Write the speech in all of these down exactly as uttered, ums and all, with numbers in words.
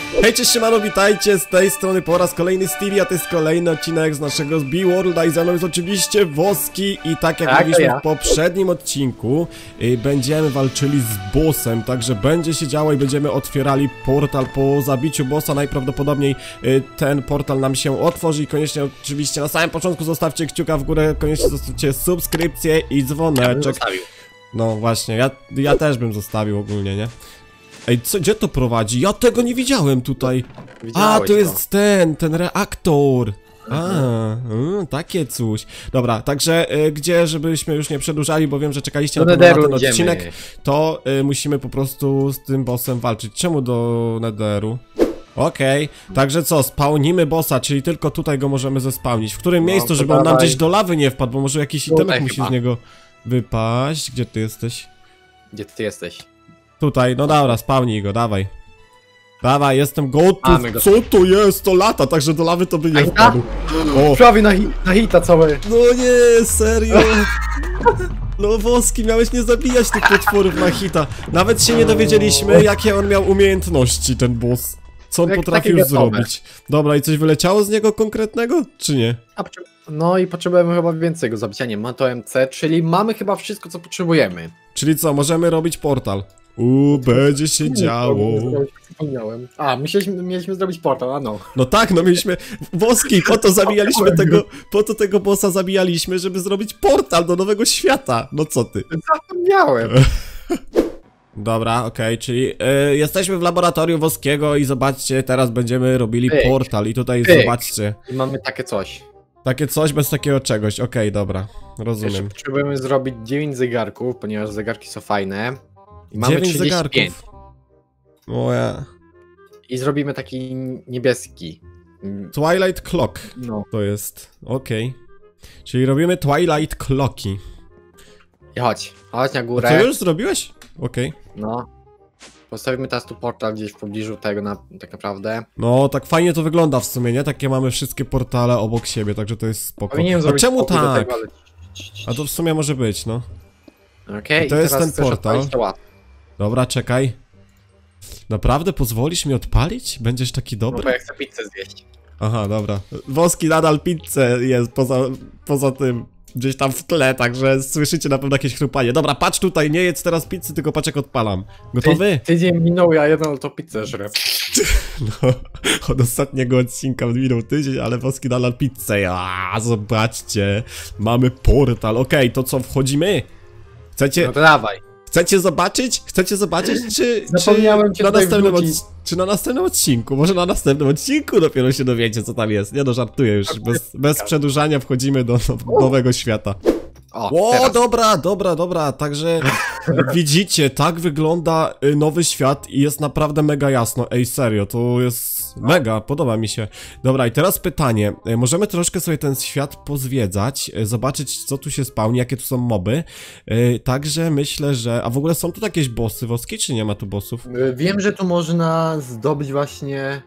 Hej, cześć, siemano, witajcie, z tej strony po raz kolejny Stevie, a to jest kolejny odcinek z naszego Zbiworlda i ze mną jest oczywiście Woski i tak jak tak, mówiliśmy ja. w poprzednim odcinku, y, będziemy walczyli z bossem, także będzie się działo i będziemy otwierali portal po zabiciu bossa, najprawdopodobniej y, ten portal nam się otworzy i koniecznie oczywiście na samym początku zostawcie kciuka w górę, koniecznie zostawcie subskrypcję i dzwoneczek. Ja no właśnie, ja, ja też bym zostawił ogólnie, nie? Ej, co, gdzie to prowadzi? Ja tego nie widziałem tutaj. A, to jest ten, ten reaktor. A, mm, takie coś. Dobra, także y, gdzie, żebyśmy już nie przedłużali, bo wiem, że czekaliście na, na ten odcinek, idziemy. to y, musimy po prostu z tym bossem walczyć. Czemu do Netheru? Okej, okay. Także co, spawnimy bossa, czyli tylko tutaj go możemy zespawnić. W którym no, miejscu, żeby on nam gdzieś do lawy nie wpadł, bo może jakiś itemek musi z niego wypaść. Gdzie ty jesteś? Gdzie ty jesteś? Tutaj, no dobra, spawnij go, dawaj. Dawaj, jestem gotów. Co to jest? To lata, także do lawy to by nie wpadł. O. Prawie na, hi na hita całe. No nie, serio. No Woski, miałeś nie zabijać tych potworów na hita. Nawet się nie dowiedzieliśmy, jakie on miał umiejętności, ten boss. Co on Jak, potrafił zrobić. Dobra, i coś wyleciało z niego konkretnego, czy nie? No i potrzebujemy chyba więcej go zabicia, nie ma to M C, czyli mamy chyba wszystko, co potrzebujemy. Czyli co, możemy robić portal. Uuu, będzie się działo. Zapomniałem. A, myśleliśmy, mieliśmy zrobić portal, a no. No tak, no mieliśmy... Woski, po to zabijaliśmy tego... Po to tego bossa zabijaliśmy, żeby zrobić portal do nowego świata. No co ty? Zapomniałem. Dobra, okej, okay, czyli y, jesteśmy w laboratorium Woskiego i zobaczcie, teraz będziemy robili Pyk. portal i tutaj Pyk. zobaczcie. I mamy takie coś. Takie coś bez takiego czegoś, okej, okay, dobra, rozumiem. Jeszcze potrzebujemy zrobić dziewięć zegarków, ponieważ zegarki są fajne. I mamy dziewięć zegarków. O ja. I zrobimy taki niebieski. Twilight Clock. No. To jest, okej. Okay. Czyli robimy Twilight Clocki. I chodź, chodź na górę. A co już zrobiłeś? Okej. Okay. No. Postawimy teraz tu portal gdzieś w pobliżu tego na, tak naprawdę. No, tak fajnie to wygląda w sumie, nie? Takie mamy wszystkie portale obok siebie, także to jest spoko. A czemu tak? Tego, ale... A to w sumie może być, no. Okej, okay, to jest ten portal. Dobra, czekaj. Naprawdę pozwolisz mi odpalić? Będziesz taki dobry? No bo ja chcę pizzę zjeść. Aha, dobra. Woski nadal pizzę jest poza, poza tym. Gdzieś tam w tle, także słyszycie na pewno jakieś chrupanie. Dobra, patrz tutaj, nie jedz teraz pizzy, tylko patrz jak odpalam. Gotowy? Ty, tydzień minął, ja jedną to pizzę żrę. No, od ostatniego odcinka minął tydzień, ale Woski nadal pizzę. A, zobaczcie, mamy portal. Okej, okay, to co, wchodzimy? Chcecie... No to dawaj. Chcecie zobaczyć? Chcecie zobaczyć, czy, Zapomniałem czy, na następnym od, czy na następnym odcinku? Może na następnym odcinku dopiero się dowiecie, co tam jest. Nie no, żartuję już. Bez, bez przedłużania wchodzimy do nowego świata. O, o dobra, dobra, dobra. Także widzicie, tak wygląda nowy świat i jest naprawdę mega jasno. Ej, serio, to jest mega, podoba mi się. Dobra, i teraz pytanie. Możemy troszkę sobie ten świat pozwiedzać, zobaczyć, co tu się spawni, jakie tu są moby. Także myślę, że... A w ogóle są tu jakieś bossy Woski, czy nie ma tu bossów? Wiem, że tu można zdobyć właśnie...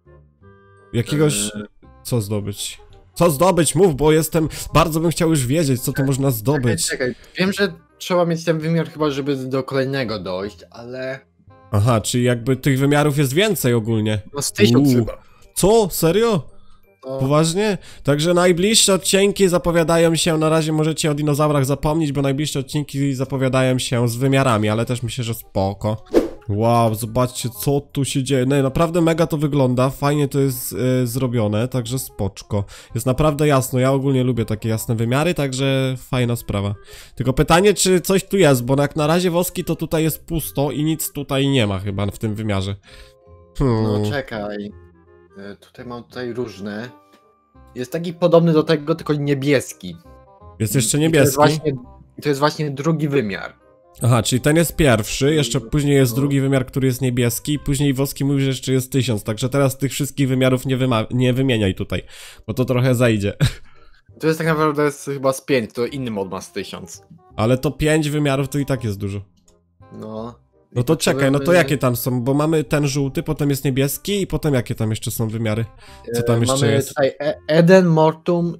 Jakiegoś... Co zdobyć? Co zdobyć? Mów, bo jestem... Bardzo bym chciał już wiedzieć, co tu można zdobyć. Czekaj, czekaj. Wiem, że trzeba mieć ten wymiar chyba, żeby do kolejnego dojść, ale... Aha, czyli jakby tych wymiarów jest więcej ogólnie. No z tysiąc chyba. Co? Serio? No. Poważnie? Także najbliższe odcinki zapowiadają się, na razie możecie o dinozaurach zapomnieć, bo najbliższe odcinki zapowiadają się z wymiarami, ale też myślę, że spoko. Wow, zobaczcie, co tu się dzieje. No, naprawdę mega to wygląda, fajnie to jest yy, zrobione, także spoczko. Jest naprawdę jasno, ja ogólnie lubię takie jasne wymiary, także fajna sprawa. Tylko pytanie, czy coś tu jest, bo jak na razie Woski to tutaj jest pusto i nic tutaj nie ma chyba w tym wymiarze. Hmm. No czekaj, yy, tutaj mam tutaj różne. Jest taki podobny do tego, tylko niebieski. Jest jeszcze niebieski? To jest właśnie, to jest właśnie drugi wymiar. Aha, czyli ten jest pierwszy, jeszcze później jest drugi wymiar, który jest niebieski i później Woski mówi, że jeszcze jest tysiąc, także teraz tych wszystkich wymiarów nie, nie wymieniaj tutaj, bo to trochę zajdzie. To jest tak naprawdę jest chyba z pięć, to inny mod ma z tysiąc. Ale to pięć wymiarów to i tak jest dużo. No. No to czekaj, no to jakie tam są, bo mamy ten żółty, potem jest niebieski i potem jakie tam jeszcze są wymiary? Co tam jeszcze mamy jest? Tutaj Eden, Mortum,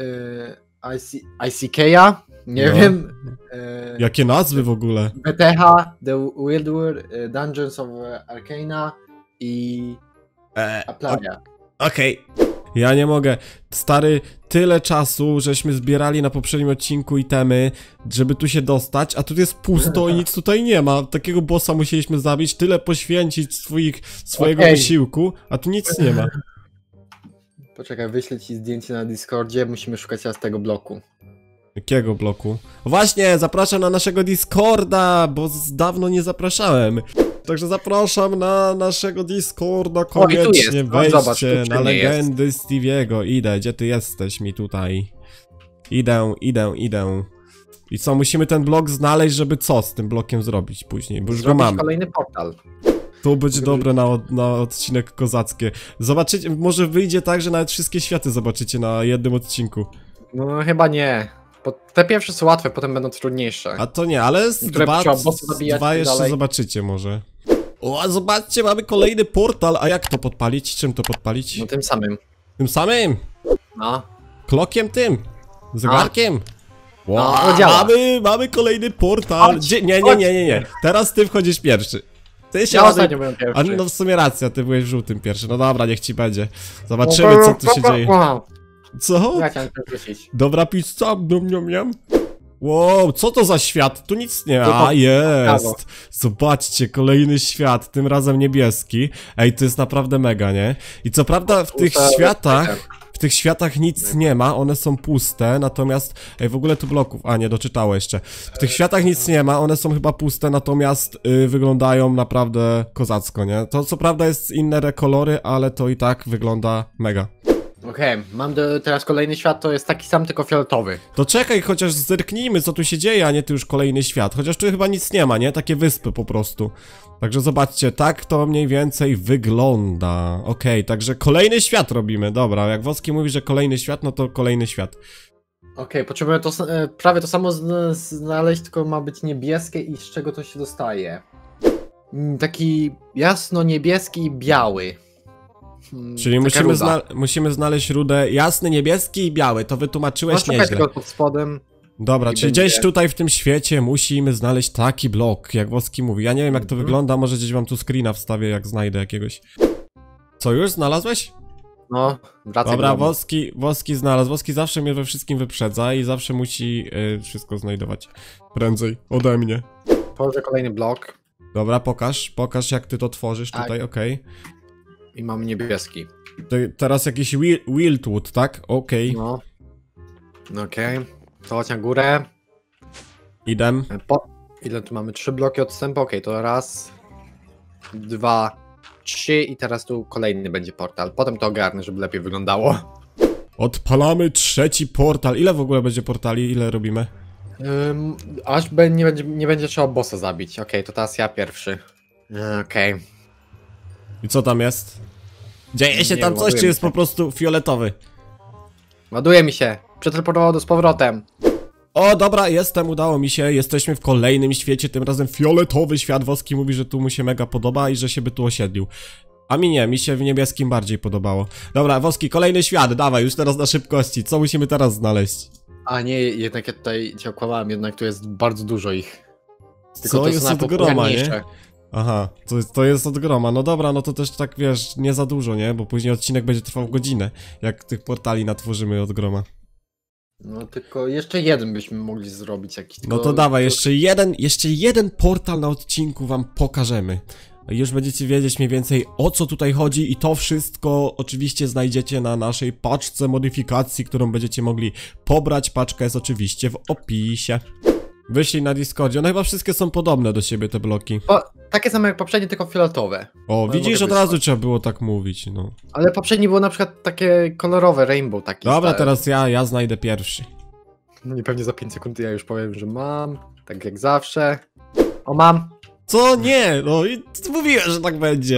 yy, I C K, nie no. wiem. Yy, Jakie nazwy w ogóle? B T H, The Wild World, Dungeons of Arcana i E, Aplaria. Okej. Okay. Ja nie mogę. Stary, tyle czasu, żeśmy zbierali na poprzednim odcinku itemy, żeby tu się dostać, a tu jest pusto i nic tutaj nie ma. Takiego bossa musieliśmy zabić, tyle poświęcić swoich, swojego okay. wysiłku, a tu nic nie ma. Poczekaj, wyślę ci zdjęcie na Discordzie, musimy szukać teraz tego bloku. Jakiego bloku? Właśnie, zapraszam na naszego Discorda, bo z dawno nie zapraszałem. Także zapraszam na naszego Discorda, koniecznie o, wejdźcie zobacz, na legendy Stevie'ego. Idę, gdzie ty jesteś mi tutaj? Idę, idę, idę. I co, musimy ten blok znaleźć, żeby co z tym blokiem zrobić później, bo już zrobić go mam. Kolejny portal. To będzie dobre na, na odcinek kozackie. Zobaczycie, może wyjdzie tak, że nawet wszystkie światy zobaczycie na jednym odcinku. No chyba nie. Bo te pierwsze są łatwe, potem będą trudniejsze. A to nie, ale z dwa, dwa jeszcze dalej. Zobaczycie może. O, zobaczcie, mamy kolejny portal, a jak to podpalić? Czym to podpalić? No tym samym. Tym samym? No. Klokiem tym? Zegarkiem? Wow, no, działa. mamy, mamy kolejny portal. Gdzie, nie, nie, nie, nie, nie. Teraz ty wchodzisz pierwszy. Ty się ja ostatnio byłem pierwszy. A no w sumie racja, ty byłeś w żółtym pierwszy. No dobra, niech ci będzie. Zobaczymy, co tu się dzieje. Co? Ja chciałem to wrócić. Dobra pizza, dum dum dum. Wow, co to za świat? Tu nic nie ma. A, jest. Zobaczcie, kolejny świat, tym razem niebieski. Ej, to jest naprawdę mega, nie? I co prawda w tych światach, w tych światach nic nie ma, one są puste, natomiast... Ej, w ogóle tu bloków... A, nie, doczytało jeszcze. W tych światach nic nie ma, one są chyba puste, natomiast yy, wyglądają naprawdę kozacko, nie? To co prawda jest inne kolory, ale to i tak wygląda mega. Okej, okay, mam do, teraz kolejny świat, to jest taki sam, tylko fioletowy. To czekaj, chociaż zerknijmy, co tu się dzieje, a nie tu już kolejny świat. Chociaż tu chyba nic nie ma, nie? Takie wyspy po prostu. Także zobaczcie, tak to mniej więcej wygląda. Okej, okay, także kolejny świat robimy, dobra. Jak Woski mówi, że kolejny świat, no to kolejny świat. Okej, okay, potrzebujemy to, prawie to samo znaleźć, tylko ma być niebieskie i z czego to się dostaje. Taki jasno-niebieski i biały. Czyli musimy, zna musimy znaleźć rudę jasny, niebieski i biały, to wytłumaczyłeś no, nieźle. Go pod spodem. Dobra, czyli będzie... gdzieś tutaj w tym świecie musimy znaleźć taki blok, jak Woski mówi. Ja nie wiem jak to mm-hmm. wygląda, może gdzieś wam tu screena wstawię, jak znajdę jakiegoś. Co, już znalazłeś? No, wracaj. Dobra, Woski, Woski znalazł. Woski zawsze mnie we wszystkim wyprzedza i zawsze musi y, wszystko znajdować prędzej ode mnie. Położę kolejny blok. Dobra, pokaż, pokaż jak ty to tworzysz tak. tutaj, okej. Okay. I mamy niebieski. To teraz jakiś Wildwood, tak? Okej. Okay. No. Okej. Okay. To chodź na górę. Idę. Po... Ile tu mamy? Trzy bloki odstępu. Okej, okay, to raz, dwa, trzy i teraz tu kolejny będzie portal. Potem to ogarnę, żeby lepiej wyglądało. Odpalamy trzeci portal. Ile w ogóle będzie portali? Ile robimy? Um, aż be, nie, będzie, nie będzie trzeba bossa zabić. Okej, okay, to teraz ja pierwszy. Okej. Okay. I co tam jest? Dzieje się nie, tam coś, czy jest po prostu fioletowy? Ładuje mi się. Przeteleportowało do z powrotem. O, dobra, jestem, udało mi się. Jesteśmy w kolejnym świecie, tym razem fioletowy świat. Woski mówi, że tu mu się mega podoba i że się by tu osiedlił. A mi nie, mi się w niebieskim bardziej podobało. Dobra, Woski, kolejny świat, dawaj, już teraz na szybkości. Co musimy teraz znaleźć? A nie, jednak ja tutaj cię okłamałem, jednak tu jest bardzo dużo ich. Tylko co, to jest od groma, nie? Aha, to, to jest od groma. No dobra, no to też tak, wiesz, nie za dużo, nie? Bo później odcinek będzie trwał godzinę, jak tych portali natworzymy od groma. No tylko jeszcze jeden byśmy mogli zrobić jakiś. No to dawaj, jeszcze jeden, jeszcze jeden portal na odcinku wam pokażemy. Już będziecie wiedzieć mniej więcej o co tutaj chodzi i to wszystko oczywiście znajdziecie na naszej paczce modyfikacji, którą będziecie mogli pobrać. Paczka jest oczywiście w opisie. Wyślij na Discordzie, one chyba wszystkie są podobne do siebie, te bloki. O, takie same jak poprzednie, tylko fioletowe. O, widzisz, od razu trzeba było tak mówić, no. Ale poprzednie było na przykład takie kolorowe, rainbow taki. Dobra, stary. Teraz ja, ja znajdę pierwszy. No i pewnie za pięć sekund ja już powiem, że mam, tak jak zawsze. O, mam. Co? Nie, no i mówiłem, że tak będzie.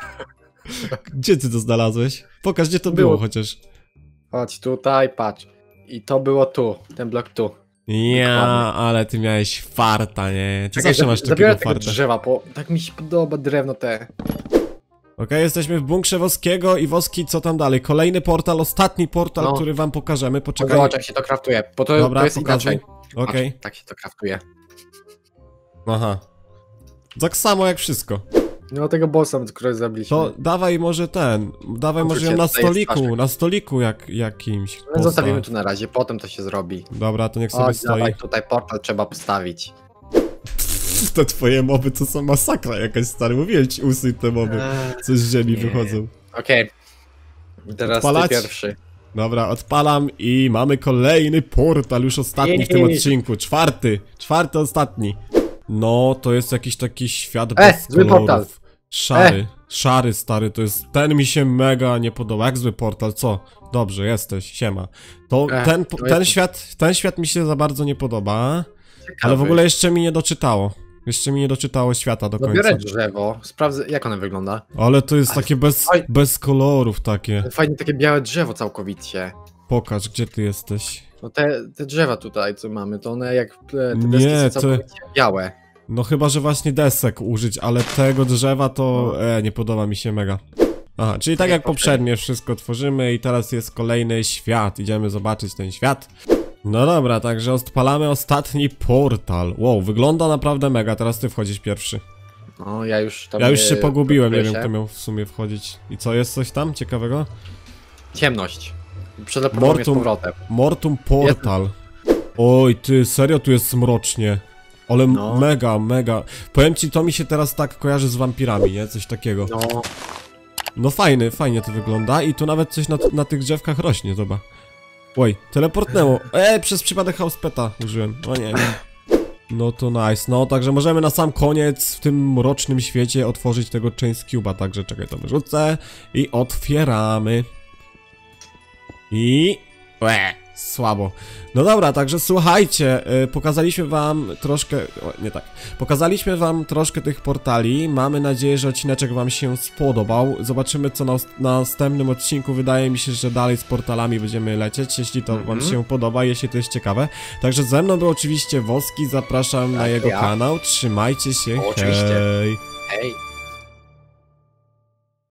Gdzie ty to znalazłeś? Pokaż, gdzie to było, było chociaż. Chodź tutaj, patrz. I to było tu, ten blok tu. Ja, ale ty miałeś farta, nie? Ty Czekaj, zawsze masz takiego farta. Drzewa, bo tak mi się podoba drewno te. Okej, okay, jesteśmy w bunkrze Woskiego i Woski, co tam dalej? Kolejny portal, ostatni portal, no. który wam pokażemy. Poczekaj. Zobacz, jak się to kraftuje, bo to, Dobra, to jest pokazuj. inaczej. Okej. Okay. Tak się to kraftuje. Aha. Tak samo jak wszystko. No tego bossa, którego zabiliśmy. To dawaj może ten, dawaj może ją na stoliku, na stoliku jak, jakimś. No, zostawimy tu na razie, potem to się zrobi. Dobra, to niech sobie o, stoi. Dawaj, tutaj portal trzeba postawić. Te twoje moby to są masakra jakaś, stary, mówiłem ci, usuń te moby, coś z ziemi wychodzą. Okej, okay. Teraz Odpalać? Ty pierwszy. Dobra, odpalam i mamy kolejny portal, już ostatni w tym odcinku, czwarty, czwarty ostatni. No, to jest jakiś taki świat e, bez zły kolorów. Portal. Szary, e. szary stary, to jest, ten mi się mega nie podoba, jak zły portal, co? Dobrze, jesteś, siema. To e, ten, to ten, świat, ten świat mi się za bardzo nie podoba, ciekawy. Ale w ogóle jeszcze mi nie doczytało. Jeszcze mi nie doczytało świata do końca. Biorę drzewo, sprawdzę jak ono wygląda. Ale to jest takie bez, bez kolorów takie. Fajnie takie białe drzewo całkowicie. Pokaż, gdzie ty jesteś. No te, te drzewa tutaj, co mamy, to one jak te deski nie, są całkowicie to... białe. No chyba, że właśnie desek użyć, ale tego drzewa to no. e, nie podoba mi się mega. Aha, czyli tak jak poprzednio wszystko tworzymy i teraz jest kolejny świat. Idziemy zobaczyć ten świat. No dobra, także odpalamy ostatni portal. Wow, wygląda naprawdę mega, teraz ty wchodzisz pierwszy. No, ja już tam... Ja już się pogubiłem, nie wiem kto miał w sumie wchodzić. I co, jest coś tam ciekawego? Ciemność. Przeleportuję z powrotem. Mortum Portal. Oj, ty, serio tu jest mrocznie. Ale no. mega, mega. Powiem ci, to mi się teraz tak kojarzy z wampirami, nie? Coś takiego. No. No fajny, fajnie to wygląda i tu nawet coś na, na tych drzewkach rośnie, zobacz. Oj, teleportnęło. Eee, przez przypadek housepeta użyłem. O nie, nie. No to nice. No, także możemy na sam koniec w tym mrocznym świecie otworzyć tego Chains Cube'a. Także czekaj, to wyrzucę. I otwieramy. I... Łe, słabo. No dobra, także słuchajcie, yy, pokazaliśmy wam troszkę... O, nie tak. Pokazaliśmy wam troszkę tych portali. Mamy nadzieję, że odcineczek wam się spodobał. Zobaczymy, co na, na następnym odcinku. Wydaje mi się, że dalej z portalami będziemy lecieć, jeśli to mm-hmm. wam się podoba, jeśli to jest ciekawe. Także ze mną był oczywiście Woski, zapraszam tak, na jego ja. kanał. Trzymajcie się, o, oczywiście. hej! Hej!